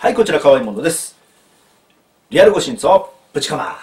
はい、こちら、かわいいものです。リアルゴシンツをぶちかます。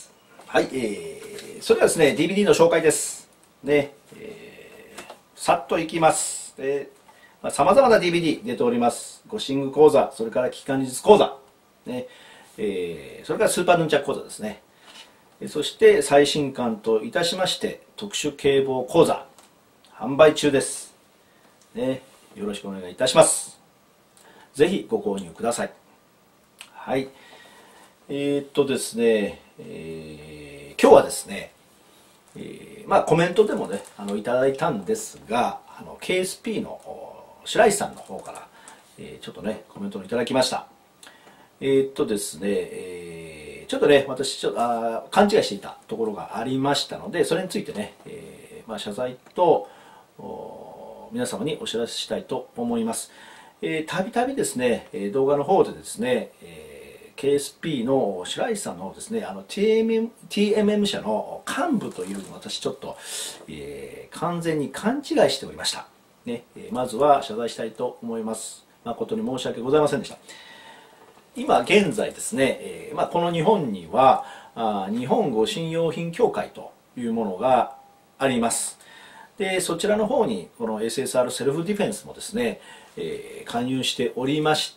はい、それではですね、DVD の紹介です。ね、さっといきます。様々な DVD 出ております。ゴシング講座、それから危機管理術講座、ね、それからスーパーヌンチャク講座ですね。そして最新刊といたしまして、特殊警棒講座、販売中です。ね、よろしくお願いいたします。ぜひご購入ください。はい。ですね、今日はですね、コメントでもね、いただいたんですが、KSP の白石さんの方から、ちょっとね、コメントをいただきました。ですね、ちょっとね、私勘違いしていたところがありましたので、それについてね、謝罪と皆様にお知らせしたいと思います。たびたびですね、動画の方でですね、KSP の白石さんのですね、TMM 社の幹部というのを私ちょっと、完全に勘違いしておりました。ね、まずは謝罪したいと思います。誠に申し訳ございませんでした。今現在ですね、この日本には日本護身用品協会というものがあります。でそちらの方にこの SSR セルフディフェンスもですね、加入しておりまして、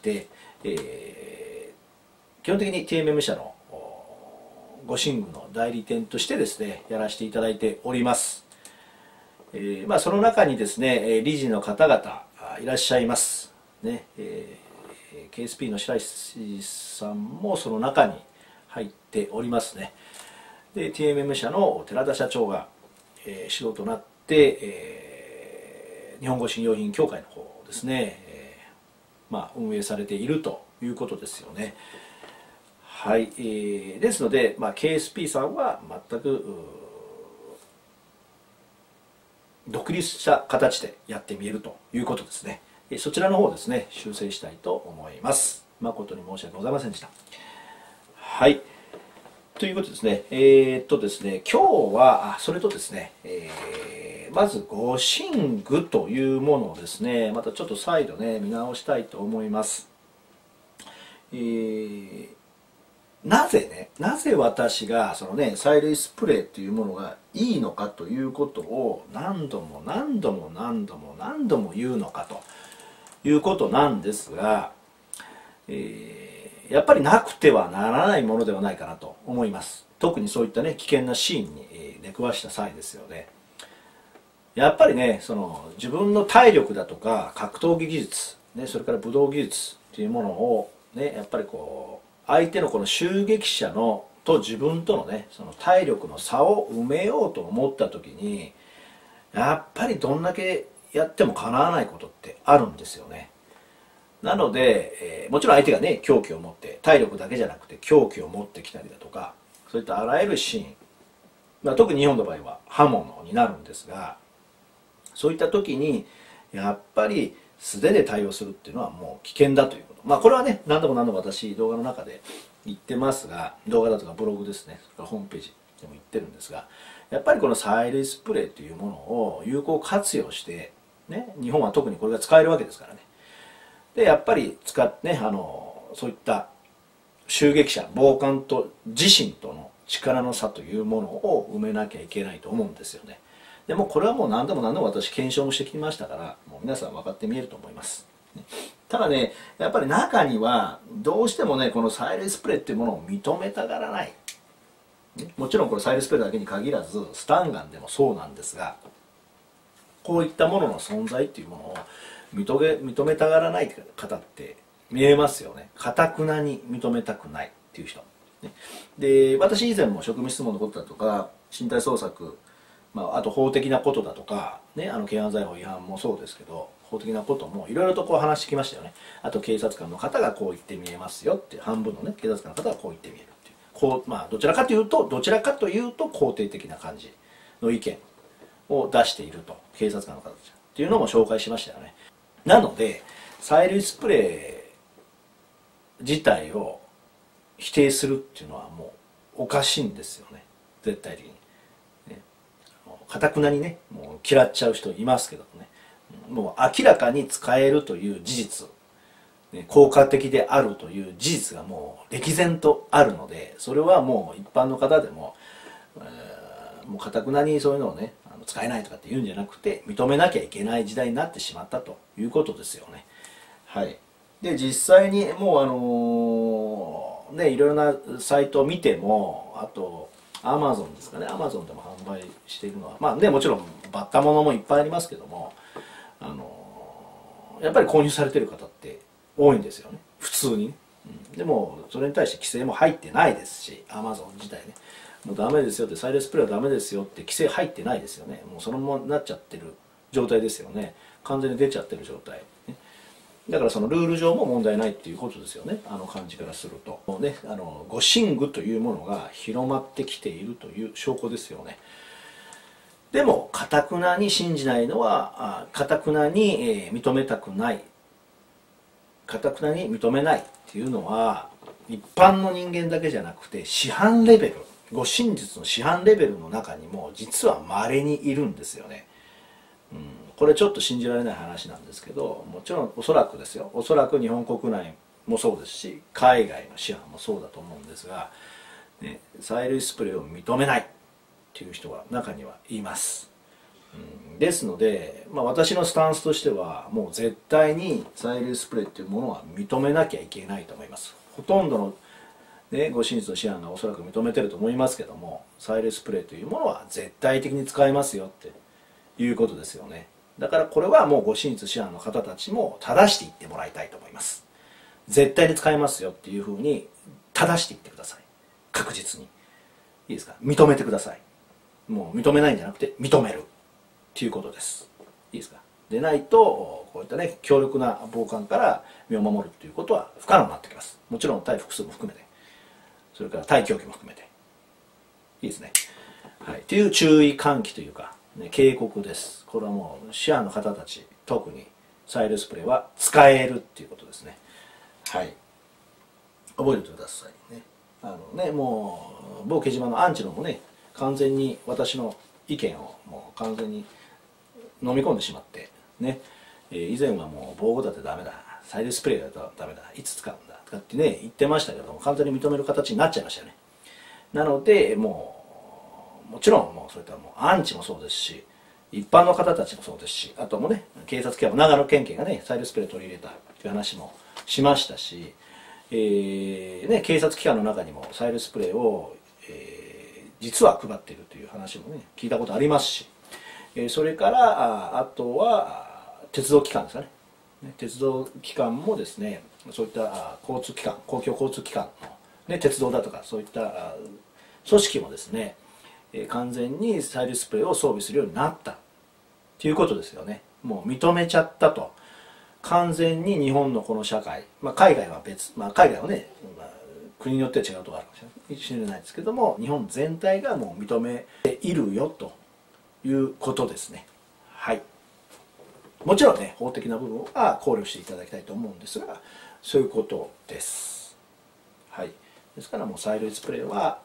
基本的に TMM 社の護身具の代理店としてですねやらせていただいております。その中にですね理事の方々いらっしゃいますね。KSP の白石さんもその中に入っておりますね。で TMM 社の寺田社長が、主導となって、日本護身用品協会の方をですね、運営されているということですよね。はい、ですので、KSP さんは全く独立した形でやってみえるということですね。そちらの方をですね修正したいと思います。誠に申し訳ございませんでした。はい。ということですね。ですね、今日はそれとですね、まず護身具というものをですね、またちょっと再度ね見直したいと思います。なぜ私がそのね催涙スプレーというものがいいのかということを何度も言うのかということなんですが、やっぱりなくてはならないものではないかなと思います。特にそういったね危険なシーンに出くわした際ですよね。やっぱりねその自分の体力だとか格闘技技術、ね、それから武道技術というものをねやっぱりこう相手のこの襲撃者のと自分とのねその体力の差を埋めようと思った時にやっぱりどんだけやってもかなわないことってあるんですよね。なので、もちろん相手がね凶器を持って体力だけじゃなくて凶器を持ってきたりだとかそういったあらゆるシーン、特に日本の場合は刃物になるんですが、そういった時にやっぱり素手で対応するっていうのはもう危険だということ、これはね何度も私動画の中で言ってますが、動画だとかブログですね、それからホームページでも言ってるんですが、やっぱりこの催涙スプレーというものを有効活用してね、日本は特にこれが使えるわけですからね。でやっぱり使ってねそういった襲撃者暴漢と自身との力の差というものを埋めなきゃいけないと思うんですよね。でもこれはもう何度も私検証もしてきましたからもう皆さん分かって見えると思います。ただねやっぱり中にはどうしてもねこの催涙スプレーっていうものを認めたがらない、もちろんこれ催涙スプレーだけに限らずスタンガンでもそうなんですが、こういったものの存在っていうものを認めたがらない方って見えますよね。堅くなに認めたくないっていう人、で私以前も職務質問のことだとか身体捜索、あと法的なことだとか、ね、軽犯罪法違反もそうですけど法的なこともいろいろとこう話してきましたよね。あと警察官の方がこう言って見えますよっていう、半分のね警察官の方がこう言って見えるっていう、こうどちらかというと肯定的な感じの意見を出していると警察官の方たちっていうのも紹介しましたよね。なので催涙スプレー自体を否定するっていうのはもうおかしいんですよね、絶対的に。かたくなにねもう嫌っちゃう人いますけどね、もう明らかに使えるという事実効果的であるという事実がもう歴然とあるので、それはもう一般の方でも、もう堅くなにそういうのをね使えないとかって言うんじゃなくて、認めなきゃいけない時代になってしまったということですよね。はい。で実際にもういろいろなサイトを見ても、あとアマゾンですかね、アマゾンでも販売しているのはもちろんバッタものもいっぱいありますけども、やっぱり購入されてる方って多いんですよね、普通にね。でもそれに対して規制も入ってないですし、アマゾン自体ね、もうダメですよって、サイレンスプレーはダメですよって規制入ってないですよね。もうそのままなっちゃってる状態ですよね。完全に出ちゃってる状態、ね、だからそのルール上も問題ないっていうことですよね、あの感じからするとね。護身具というものが広まってきているという証拠ですよね。でも堅くなに信じないのは、堅くなに認めたくない、堅くなに認めないっていうのは、一般の人間だけじゃなくて師範レベル、護身術の師範レベルの中にも実は稀にいるんですよね。これちょっと信じられない話なんですけど、もちろんおそらくですよ、おそらく日本国内もそうですし海外の師範もそうだと思うんですが、ね、催涙スプレーを認めないっていう人が中にはいます。ですので、私のスタンスとしてはもう絶対に催涙スプレーっていうものは認めなきゃいけないと思います。ほとんどの、護身術の師範がおそらく認めてると思いますけども、催涙スプレーというものは絶対的に使えますよっていうことですよね。だからこれはもう護身術師範の方たちも正していってもらいたいと思います。絶対に使えますよっていうふうに正していってください。確実に。いいですか、認めてください。もう認めないんじゃなくて認めるっていうことです。いいですか。でないとこういったね強力な暴漢から身を守るっていうことは不可能になってきます。もちろん対複数も含めて、それから対凶器も含めて、いいですね。はい、っていう注意喚起というか、警告です。これはもう師範の方たち、特に催涙スプレーは使えるっていうことですね。はい、覚えておいてくださいね。もう某掲示板のアンチのもね、完全に私の意見をもう完全に飲み込んでしまってね、以前はもう防護だってダメだ、催涙スプレーだとダメだ、いつ使うんだとかってね言ってましたけども、完全に認める形になっちゃいましたよね。なのでもちろんもうそういったもうアンチもそうですし、一般の方たちもそうですし、あともね警察機関も長野県警がね催涙スプレー取り入れたという話もしましたし、警察機関の中にも催涙スプレーを、実は配っているという話もね聞いたことありますし、それからあとは鉄道機関ですかね。鉄道機関もですね、そういった交通機関、公共交通機関の、鉄道だとかそういった組織もですね、完全に催涙スプレーを装備するようになったということですよね。もう認めちゃったと。完全に日本のこの社会、海外は別、海外はね、国によっては違うところあるかもしれないですけども、日本全体がもう認めているよということですね。はい。もちろんね、法的な部分は考慮していただきたいと思うんですが、そういうことです。はい。ですからもう催涙スプレーは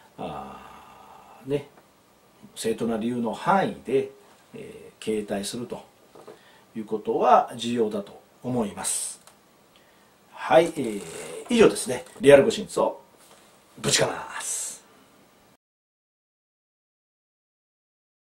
正当な理由の範囲で、携帯するということは重要だと思います。はい、以上ですね。リアル護身術をぶちかます。